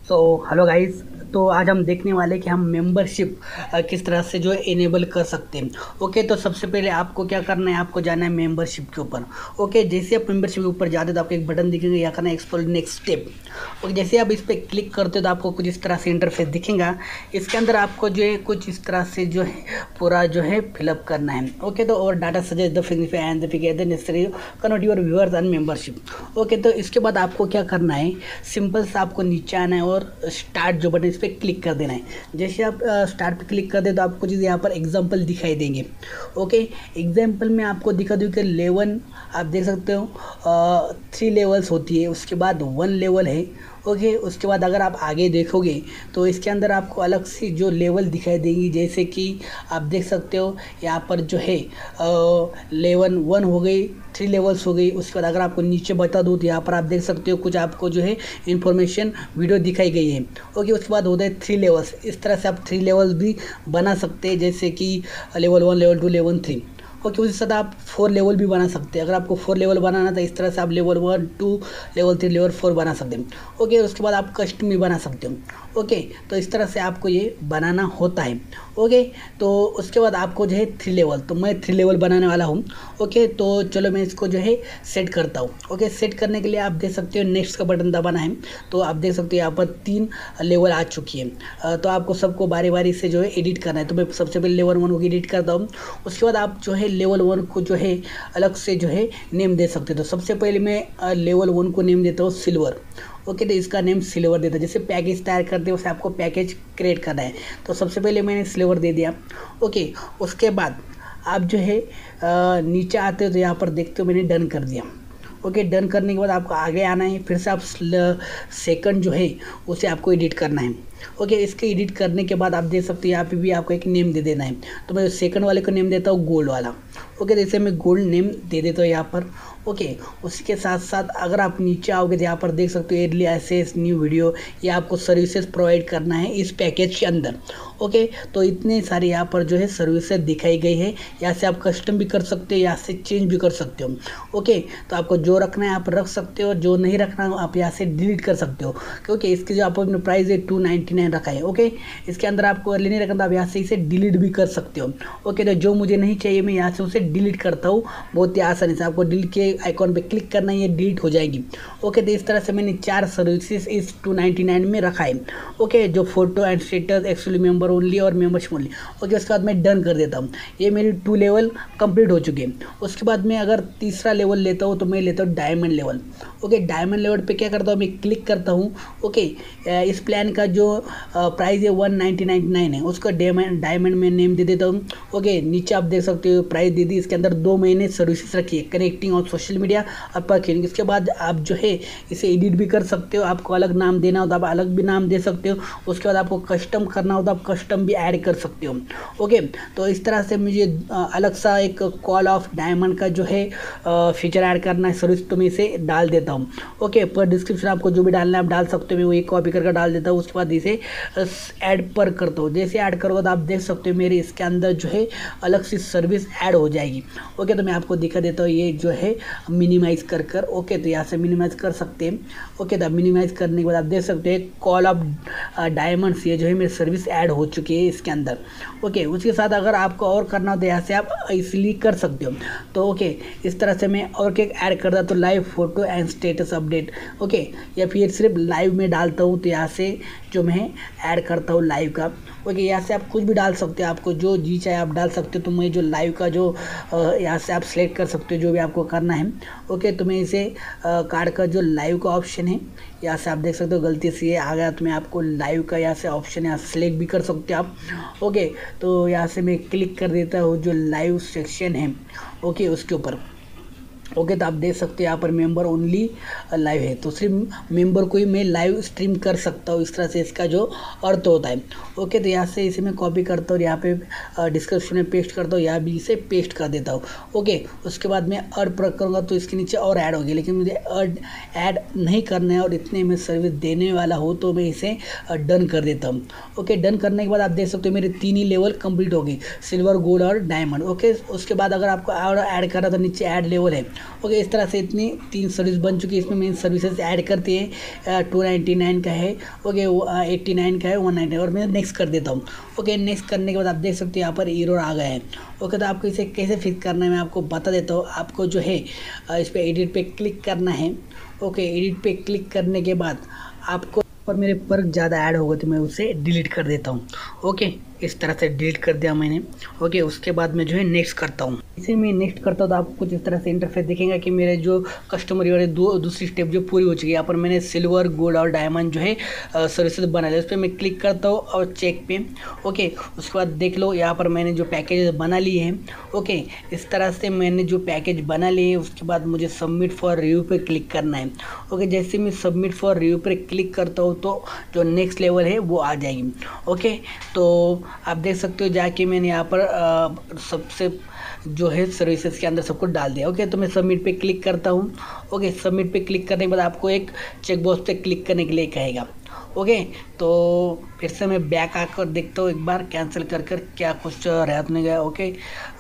So hello guys. तो आज हम देखने वाले कि हम मेंबरशिप किस तरह से जो है इनेबल कर सकते हैं। ओके, तो सबसे पहले आपको क्या करना है, आपको जाना है मेंबरशिप के ऊपर। ओके, जैसे आप मेंबरशिप के ऊपर जाते हो तो आपको एक बटन दिखेगा, या करना है एक्सप्लोर नेक्स्ट स्टेप। ओके, जैसे आप इस पर क्लिक करते हो तो आपको कुछ इस तरह से इंटरफेस दिखेगा। इसके अंदर आपको जो है कुछ इस तरह से जो है पूरा जो है फिलअप करना है। ओके, तो और data suggest the significant and the figure necessary convert your viewers and membership. Okay, तो इसके बाद आपको क्या करना है, सिंपल सा आपको नीचे आना है और स्टार्ट जो बटन इस पर क्लिक कर देना है। जैसे आप स्टार्ट पे क्लिक कर दे तो आपको चीज़ यहाँ पर एग्जांपल दिखाई देंगे। ओके, एग्जांपल में आपको दिखा दूँ कि लेवल आप देख सकते हो, 3 लेवल्स होती है, उसके बाद 1 लेवल है। ओके, उसके बाद अगर आप आगे देखोगे तो इसके अंदर आपको अलग सी जो लेवल दिखाई देगी, जैसे कि आप देख सकते हो यहाँ पर जो है लेवल 1 हो गई, 3 लेवल्स हो गई। उसके बाद अगर आपको नीचे बता दूँ तो यहाँ पर आप देख सकते हो कुछ आपको जो है इंफॉर्मेशन वीडियो दिखाई गई है। ओके, उसके बाद होता है 3 लेवल्स। इस तरह से आप 3 लेवल्स भी बना सकते हैं, जैसे कि लेवल 1, लेवल 2, लेवल 3। ओके, उसी साथ आप 4 लेवल भी बना सकते हैं। अगर आपको 4 लेवल बनाना तो इस तरह से आप लेवल 1, 2, लेवल 3, लेवल 4 बना सकते हैं। ओके, उसके बाद आप कस्टम भी बना सकते हो। ओके, तो इस तरह से आपको ये बनाना होता है। ओके, तो उसके बाद आपको जो है 3 लेवल, तो मैं 3 लेवल बनाने वाला हूँ। ओके, तो चलो मैं इसको जो है सेट करता हूँ। ओके, सेट करने के लिए आप देख सकते हो नेक्स्ट का बटन दबाना है। तो आप देख सकते हो यहाँ पर 3 लेवल आ चुकी है। तो आपको सबको बारी बारी से जो है एडिट करना है। तो मैं सबसे पहले लेवल 1 को एडिट करता हूँ। उसके बाद आप जो है लेवल 1 को जो है अलग से जो है नेम दे सकते हो। तो सबसे पहले मैं लेवल 1 को नेम देता हूँ सिल्वर। ओके, तो इसका नेम सिल्वर देता है। जैसे पैकेज तैयार करते हैं वैसे आपको पैकेज क्रिएट करना है। तो सबसे पहले मैंने सिल्वर दे दिया। ओके, उसके बाद आप जो है नीचे आते हो तो यहाँ पर देखते हो मैंने डन कर दिया। ओके, डन करने के बाद आपको आगे आना है, फिर से आप सेकंड जो है उसे आपको एडिट करना है। ओके, इसके एडिट करने के बाद आप देख सकते हो यहाँ पे भी आपको एक नेम दे देना है। तो मैं सेकंड वाले को नेम देता हूँ गोल्ड वाला। ओके, जैसे मैं गोल्ड नेम दे देता हूँ यहाँ पर। ओके, उसके साथ साथ अगर आप नीचे आओगे तो यहाँ पर देख सकते हो एयरली एक्सेस न्यू वीडियो, ये आपको सर्विसेज प्रोवाइड करना है इस पैकेज के अंदर। ओके, तो इतने सारे यहाँ पर जो है सर्विसेज दिखाई गई है। यहाँ से आप कस्टम भी कर सकते हो, यहाँ से चेंज भी कर सकते हो। ओके, तो आपको जो रखना है आप रख सकते हो, जो नहीं रखना आप यहाँ से डिलीट कर सकते हो, क्योंकि इसकी जो आपने प्राइस है 299 रखा है। ओके, इसके अंदर आपको अर्ली नहीं रखना, आप यहाँ से इसे डिलीट भी कर सकते हो। ओके, तो जो मुझे नहीं चाहिए मैं यहाँ से उसे डिलीट करता हूँ बहुत ही आसानी से। आपको डिलीट के आइकॉन पे क्लिक करना है, ये डिलीट हो जाएगी। ओके, तो इस तरह से मैंने 4 सर्विसेज इस 299 में रखा है। ओके, जो photo and status, actually member only और मेंबरशिप ओनली। ओके, उसके बाद मैं डन कर देता हूँ। ये मेरी 2 लेवल कंप्लीट हो चुके हैं। उसके बाद मैं अगर तीसरा लेवल लेता हूँ तो मैं लेता हूँ diamond level. Okay, diamond level पे क्या करता हूँ, मैं क्लिक करता हूँ। ओके, इस प्लान का जो प्राइस है 1999 है, उसका डायमंड में नेम दे देता हूँ। ओके, नीचे आप देख सकते हो प्राइस दे दी। इसके अंदर 2 महीने सर्विसेज रखी है, कनेक्टिंग और सोशल मीडिया और पर्किंग। इसके बाद आप जो है इसे एडिट भी कर सकते हो। आपको अलग नाम देना हो तो आप अलग भी नाम दे सकते हो। उसके बाद आपको कस्टम करना हो तो आप कस्टम भी ऐड कर सकते हो। ओके, तो इस तरह से मुझे अलग सा एक कॉल ऑफ डायमंड का जो है फीचर ऐड करना है सर्विस, तो मैं इसे डाल देता हूँ। ओके, पर डिस्क्रिप्शन आपको जो भी डालना है आप डाल सकते हो, मैं वो एक कॉपी करके डाल देता हूँ। उसके बाद इसे ऐड पर करता हूँ। जैसे ऐड करोगे तो आप देख सकते हो मेरे इसके अंदर जो है अलग सी सर्विस ऐड हो जाएगी। ओके, तो मैं आपको दिखा देता हूँ ये जो है मिनिमाइज़ कर कर। ओके, तो यहाँ से मिनिमाइज़ कर सकते हैं। ओके, तो मिनिमाइज़ करने के बाद आप देख सकते हैं कॉल ऑफ डायमंड्स, ये जो है मेरी सर्विस ऐड हो चुकी है इसके अंदर। ओके, उसके साथ अगर आपको और करना हो तो यहाँ से आप इसलिए कर सकते हो। तो ओके, इस तरह से मैं और क्या ऐड करता तो live photo and status update. Okay, या फिर सिर्फ लाइव में डालता हूँ तो यहाँ से जो मैं ऐड करता हूँ लाइव का। ओके, यहाँ से आप कुछ भी डाल सकते हो, आपको जो जी चाहे आप डाल सकते हो। तो मैं जो लाइव का जो यहाँ से आप सेलेक्ट कर सकते हो जो भी आपको करना है। ओके, तो मैं इसे कार्ड का जो लाइव का ऑप्शन है यहाँ से आप देख सकते हो, गलती से ये आ गया तो मैं आपको लाइव का यहाँ से ऑप्शन यहाँ सेलेक्ट भी कर सकते हो आप। ओके, तो यहाँ से मैं क्लिक कर देता हूँ जो लाइव सेक्शन है। ओके, उसके ऊपर। ओके, तो आप देख सकते हो यहाँ पर मेंबर ओनली लाइव है, तो सिर्फ मेंबर को ही मैं लाइव स्ट्रीम कर सकता हूँ। इस तरह से इसका जो अर्थ होता है। ओके, तो यहाँ से इसे मैं कॉपी करता हूँ, यहाँ पे डिस्क्रिप्शन में पेस्ट करता हूँ, यहाँ भी इसे पेस्ट कर देता हूँ। ओके, उसके बाद मैं अर्ड पर करूँगा तो इसके नीचे और ऐड होगी, लेकिन मुझे अर्ड ऐड नहीं करना है और इतने में सर्विस देने वाला हो तो मैं इसे डन कर देता हूँ। ओके, डन करने के बाद आप देख सकते हो मेरे 3 ही लेवल कंप्लीट होगी, सिल्वर, गोल्ड और डायमंड। ओके, उसके बाद अगर आपको और ऐड करना तो नीचे ऐड लेवल है। ओके, इस तरह से इतनी 3 सर्विस बन चुकी है। इसमें मेन सर्विसेज ऐड करती है 299 का है, ओके 89 का है, 199 और मैं नेक्स्ट कर देता हूँ। ओके, नेक्स्ट करने के बाद आप देख सकते हो यहाँ पर एरर आ गया है। ओके, तो आपको इसे कैसे फिक्स करना है मैं आपको बता देता हूँ। आपको जो है इस पर एडिट पे क्लिक करना है। ओके, एडिट पे क्लिक करने के बाद आपको पर मेरे पर ज़्यादा ऐड होगा तो मैं उसे डिलीट कर देता हूँ। ओके, इस तरह से डिलीट कर दिया मैंने। ओके, उसके बाद मैं जो है नेक्स्ट करता हूँ। इसे मैं नेक्स्ट करता हूँ तो आपको कुछ इस तरह से इंटरफेस दिखेगा कि मेरे जो कस्टमर वाले दूसरी स्टेप जो पूरी हो चुकी है। यहाँ पर मैंने सिल्वर, गोल्ड और डायमंड जो है सर्विसेज बना लिया। उस पर मैं क्लिक करता हूँ और चेक पे। ओके, उसके बाद देख लो यहाँ पर मैंने जो पैकेज बना लिए हैं। ओके, इस तरह से मैंने जो पैकेज बना लिए हैं, उसके बाद मुझे सबमिट फॉर रिव्यू पर क्लिक करना है। ओके, जैसे मैं सबमिट फॉर रिव्यू पर क्लिक करता हूँ तो जो नेक्स्ट लेवल है वो आ जाएगी। ओके, तो आप देख सकते हो जाके मैंने यहाँ पर सबसे जो है सर्विसेज के अंदर सब कुछ डाल दिया। ओके, तो मैं सबमिट पे क्लिक करता हूँ। ओके, सबमिट पे क्लिक करने के बाद आपको एक चेक बॉक्स पे क्लिक करने के लिए कहेगा। ओके, तो फिर से मैं बैक आकर देखता हूँ एक बार कैंसिल कर क्या कुछ रहत नहीं गया। ओके,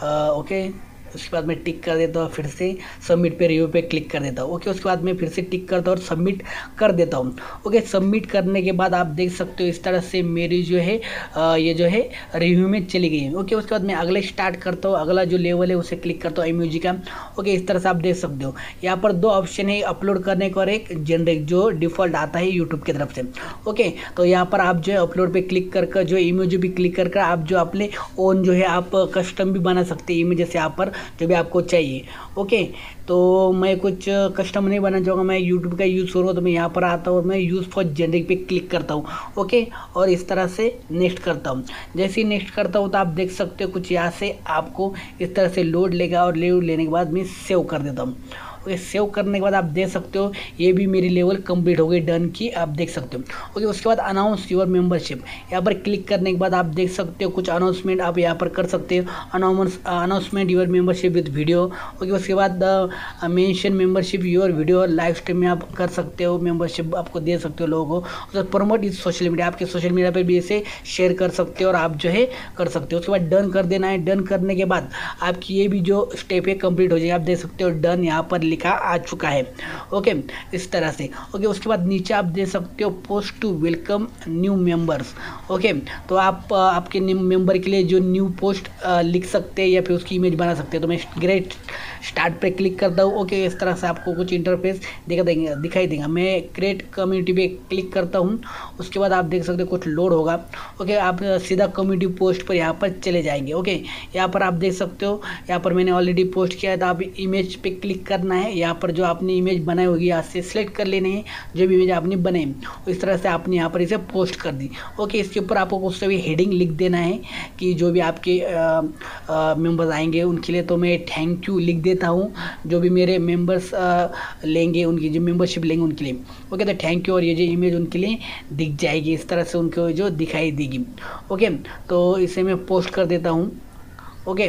ओके, उसके बाद मैं टिक कर देता हूँ, फिर से सबमिट पे रिव्यू पे क्लिक कर देता हूँ। ओके, उसके बाद मैं फिर से टिक करता हूँ और सबमिट कर देता हूँ। ओके, सबमिट करने के बाद आप देख सकते हो इस तरह से मेरी जो है ये जो है रिव्यू में चली गई है। ओके, उसके बाद मैं अगले स्टार्ट करता हूँ, अगला जो लेवल है उसे क्लिक करता हूँ इमोजी का। ओके, इस तरह से आप देख सकते हो यहाँ पर 2 ऑप्शन है, अपलोड करने का और एक जनरेट जो डिफ़ॉल्ट आता है यूट्यूब की तरफ से। ओके, तो यहाँ पर आप जो है अपलोड पे क्लिक कर जो इमोजी भी क्लिक कर आप जो अपने ओन जो है आप कस्टम भी बना सकते हैं इमेजेस यहाँ पर जो भी आपको चाहिए। ओके, तो मैं कुछ कस्टम नहीं बनाना चाहूँगा, मैं यूट्यूब का यूज़ करूँगा तो मैं यहाँ पर आता हूँ और मैं यूज़ फॉर जनरेट पे क्लिक करता हूँ। ओके, और इस तरह से नेक्स्ट करता हूँ। जैसे ही नेक्स्ट करता हूँ तो आप देख सकते हो कुछ यहाँ से आपको इस तरह से लोड लेगा और लोड लेने के बाद मैं सेव कर देता हूँ। ओके, सेव करने के बाद आप देख सकते हो ये भी मेरी लेवल कंप्लीट हो गई, डन की आप देख सकते हो। ओके, उसके बाद अनाउंस योर मेंबरशिप यहाँ पर क्लिक करने के बाद आप देख सकते हो कुछ अनाउंसमेंट आप यहाँ पर कर सकते हो। Announcement your membership with video. Okay, उसके बाद mention membership your video live stream में आप कर सकते हो, मेंबरशिप आपको दे सकते हो लोगों को। उसके प्रमोट इस सोशल मीडिया, आपके सोशल मीडिया पर भी इसे शेयर कर सकते हो और आप जो है कर सकते हो। उसके बाद डन कर देना है। डन करने के बाद आपकी ये भी जो स्टेप है कंप्लीट हो जाएगी। आप देख सकते हो डन यहाँ पर लिखा आ चुका है। ओके, इस तरह से। ओके, उसके बाद नीचे आप देख सकते हो post to welcome new members. Okay, तो आप आपके मेंबर के लिए जो न्यू पोस्ट लिख सकते हैं या फिर उसकी इमेज बना सकते हैं। तो मैं ग्रेट स्टार्ट पे क्लिक करता हूँ। ओके, इस तरह से आपको कुछ इंटरफेस दिखाई देगा। मैं क्रिएट कम्युनिटी पे क्लिक करता हूँ। उसके बाद आप देख सकते हो कुछ लोड होगा। ओके, आप सीधा कम्युनिटी पोस्ट पर यहाँ पर चले जाएंगे। ओके, यहाँ पर आप देख सकते हो यहाँ पर मैंने ऑलरेडी पोस्ट किया है तो आप इमेज पे क्लिक करना है। यहाँ पर जो आपने इमेज बनाई होगी यहाँ से सिलेक्ट कर लेने हैं जो भी इमेज आपने बनाई, इस तरह से आपने यहाँ पर इसे पोस्ट कर दी। ओके, इसके ऊपर आपको कुछ भी हेडिंग लिख देना है कि जो भी आपके मेंबर्स आएंगे उनके लिए। तो मैं थैंक यू लिख देता हूँ, जो भी मेरे मेंबर्स लेंगे उनकी जो मेंबरशिप लेंगे उनके लिए। ओके, तो थैंक यू और ये जो इमेज उनके लिए दिख जाएगी, इस तरह से उनको जो दिखाई देगी। ओके, तो इसे मैं पोस्ट कर देता हूँ। ओके,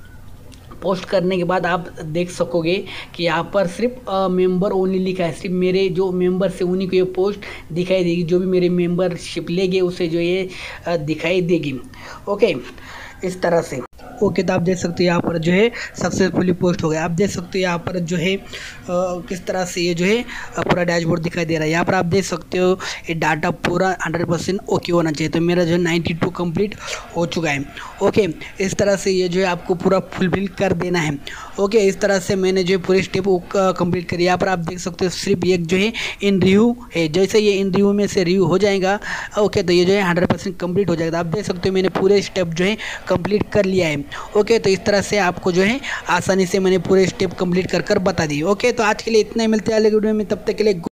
पोस्ट करने के बाद आप देख सकोगे कि यहाँ पर सिर्फ मेंबर ओनली लिखा है। सिर्फ मेरे जो मेंबर से उन्हीं को ये पोस्ट दिखाई देगी, जो भी मेरे मेंबरशिप लेंगे उसे जो ये दिखाई देगी। ओके, इस तरह से। ओके, तो आप देख सकते हो यहाँ पर जो है सक्सेसफुली पोस्ट हो गया। आप देख सकते हो यहाँ पर जो है किस तरह से ये जो है पूरा डैशबोर्ड दिखाई दे रहा है। यहाँ पर आप देख सकते हो ये डाटा पूरा 100% ओके होना चाहिए। तो मेरा जो है 92 कंप्लीट हो चुका है। ओके, इस तरह से ये जो है आपको पूरा फुलफिल कर देना है। ओके, इस तरह से मैंने जो है पूरी स्टेप कंप्लीट करी। यहाँ पर आप देख सकते हो सिर्फ एक जो है इन रिव्यू है, जैसे ये इन रिव्यू में से रिव्यू हो जाएगा। ओके, तो ये जो है 100% कंप्लीट हो जाएगा। आप देख सकते हो मैंने पूरे स्टेप जो है कंप्लीट कर लिया है। ओके, तो इस तरह से आपको जो है आसानी से मैंने पूरे स्टेप कंप्लीट कर बता दी। ओके, तो आज के लिए इतना ही, मिलते हैं अगले वीडियो में, तब तक के लिए